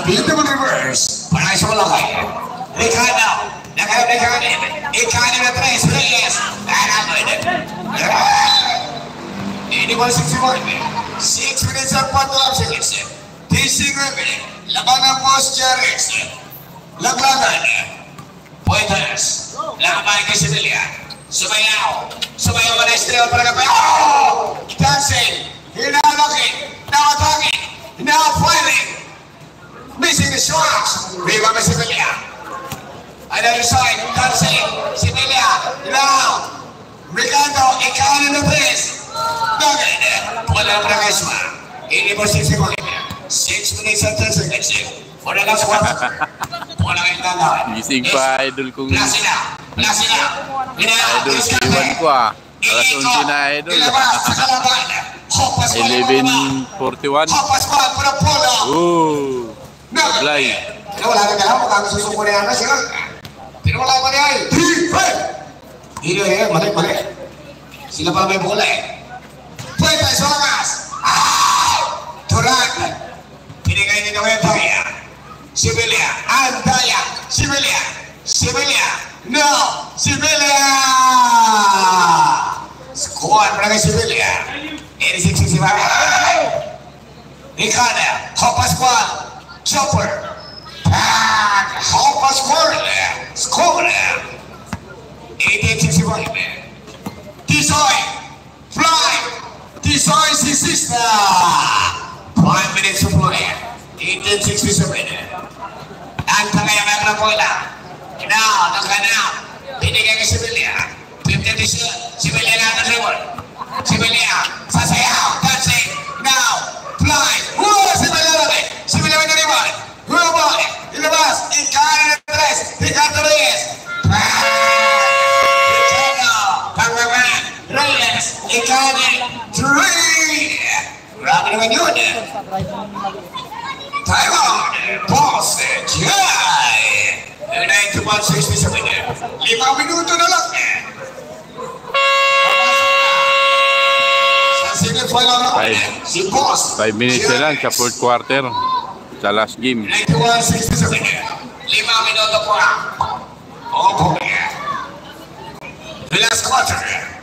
beautiful reverse. Para sa malaki. Ricardo. Ikanin na tres. Reyes. Ini 161. 6 minutes and 45 seconds. Tising remedy. Labanan post Jerez. Laglagan. Pointers. Laban kay Sevilla. Sumayaw. Sumayaw ka na estrella para kapay. Oh! Dancing. Hinalaki. Now attacking. Now fighting. Missing the shots. Viva Sevilla. Another side. Dancing. Sevilla. Now. Ricardo. Ikanin na tres. Duggan. Wala para kay Sma. Ini po 6 seconds. 6 minutes and 10 seconds. Wala lang sa quarter. Wala kayong tandaan. Gising pa idol kong Plasina. idol si Iwan ko ah. Alas 11 na idol. 11:41. Oh, sablay. Wala ka lang, kung susuko na yan sila. Pero wala pa niya eh. Hilo eh, mali. Sila pala may bola eh. Puweta, Soras! Turan! Pinigay nito kayo tayo. Sevilla, Andaya, Sevilla, no, Sevilla! Squad para kay Sevilla. 86-65. Ricardo, Hopa Squad, Chopper. Hopa Squad, Score. 88-65. Tisoy, Fly, Tisoy si Sista. 5 minutes to play. 1867. Ang tagayang na bola. Now, pinigay kay Sevilla. 50-10. Sevilla na dribble. Sevilla, sasayaw, dancing. Now, fly. Sevilla may dribble. Boy, ilabas. Ikanin na tres. Ricardo Reyes. Ricardo, Pangaman, Reyes. Ikanin. Three. Grabe naman yun. Taiwan, Boss, Jai. 91-67. 5 minuto na lang. Sa semifinal na si Boss. 5 minutes na lang sa fourth quarter. Sa last game. 91-67. 5 minuto po lang. Opo. The last quarter.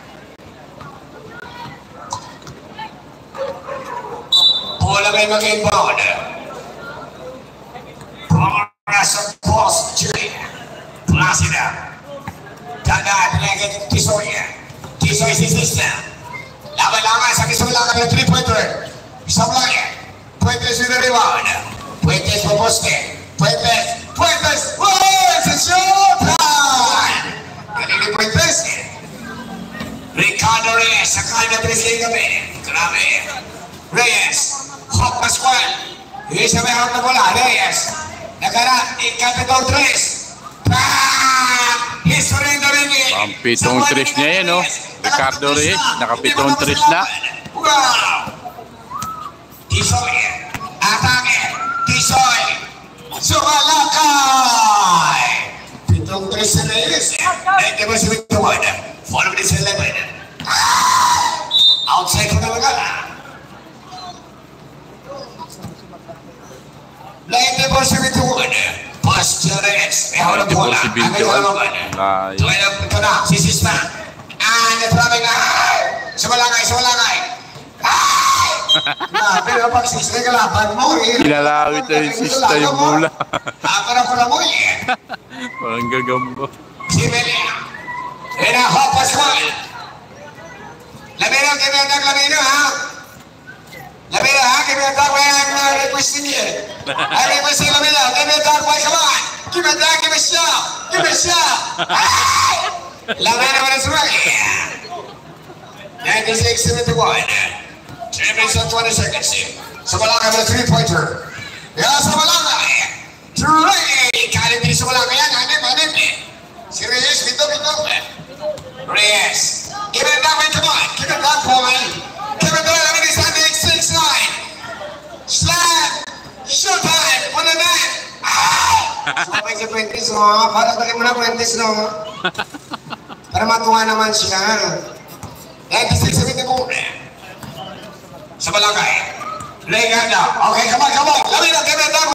Bola may mag-inbound. Para sa Boss Jay. Plasida. Tanda, pinagin Tisoy. Tisoy si Sista. Laban-laban sa Tisoy lang ng 3-pointer. Isang lang yan. Puentes with the rebound. Puentes for Bosque. Puentes. Oh, it's a showtime! Galing ni Puentes. Ricardo Reyes. Sakay na 3 kami. Grabe. Reyes. Hawk Pascual. Isa may hawak na bola. Reyes. Nagara. Ikapitong 3. History in the ring. Ang pitong 3 niya yan, no? Ricardo Reyes. Nakapitong 3 na. Wow! Tisoy. Atake. Tisoy. Sumalakay. Pitong 3 sa Reyes. 91-71. 4 minutes 11. Outside ko na magala. 94-71. Boss Jerez. May hawak na bola. Ito na. Si Sista. Natraping na. Sumalangay. Pero pag Sista kalaban mo. Kinalawit na yung Sista yung bola. Parang pala mo eh. Parang gagambo. Si Melia. Hawak Pascual. Lamino, Lamino ha. Lamino ha, give me a dog way I'm requesting you. I request you, Lamino, give me a dog way, come on. Give me a dog, give me a shot. Lamino with his right. 96-71. 3 minutes and 20 seconds. Sumalangay with a 3-pointer. Sumalangay. 3. Kahit hindi sumalangay yan, hanip. Si Reyes, bito. Reyes. Give me a dog way, come on. Give me a dog boy. Give me a dog, I mean, it's 6-9. Slam! Showtime! On the net! Sabay si Fuentes, no? Para balik mo na Fuentes, no? Para matuwa naman siya. 96-71. Sa balangay. Lay nga na. Okay, come on. Lamino, give me a dog.